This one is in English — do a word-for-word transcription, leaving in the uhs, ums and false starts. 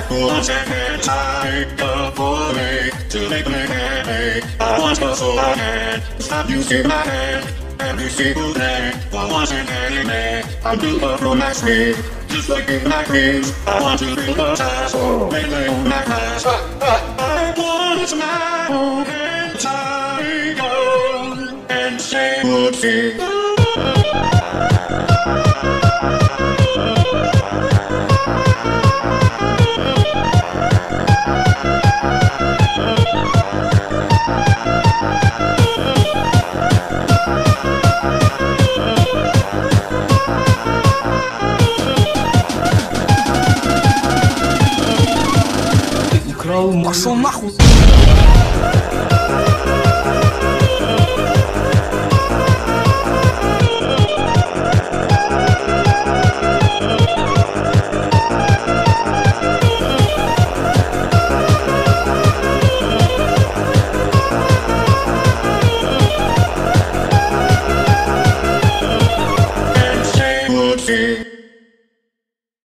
Once and tired of falling till they play happy. I want to so I can stop you in my hand. Every single day, I want an anime. I do love romance me, just like in my dreams. I want to feel the task, lately on my class. I want to smile and tiger and say good things. Пошел нахуй!